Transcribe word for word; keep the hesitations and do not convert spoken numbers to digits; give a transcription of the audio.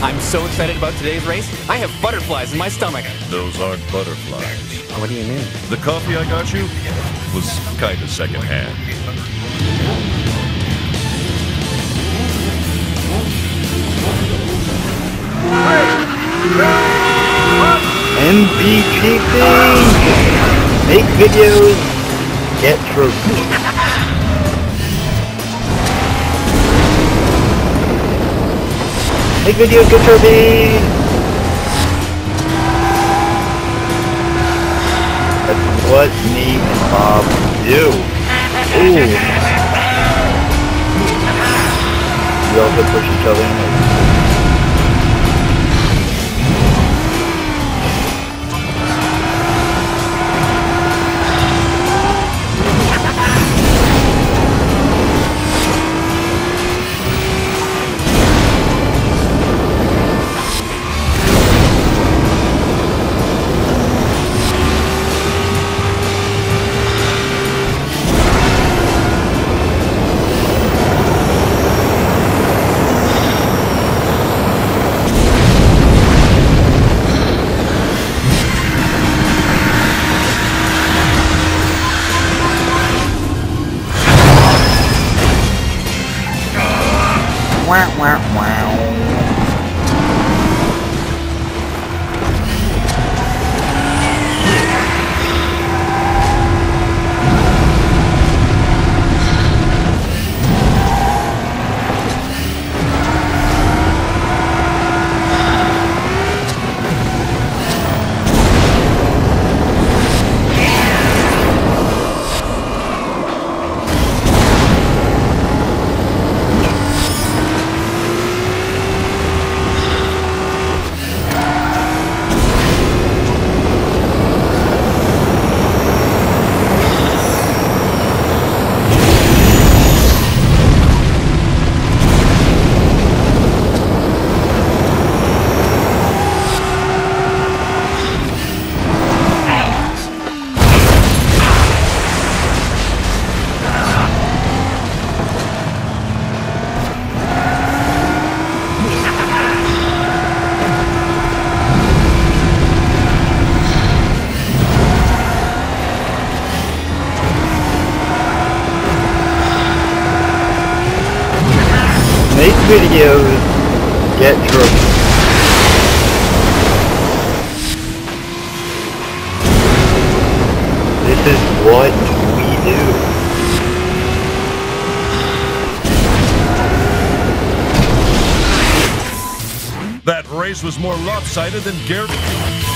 I'm so excited about today's race, I have butterflies in my stomach. Those aren't butterflies. What do you mean? The coffee I got you was kind of secondhand. M V P thing! Make videos, get trophies. Make videos, get trophies! That's what me and Bob do. Ooh. We also push each other in the wow, wow, wow. Make videos, get trophies. This is what we do. That race was more lopsided than Garrett.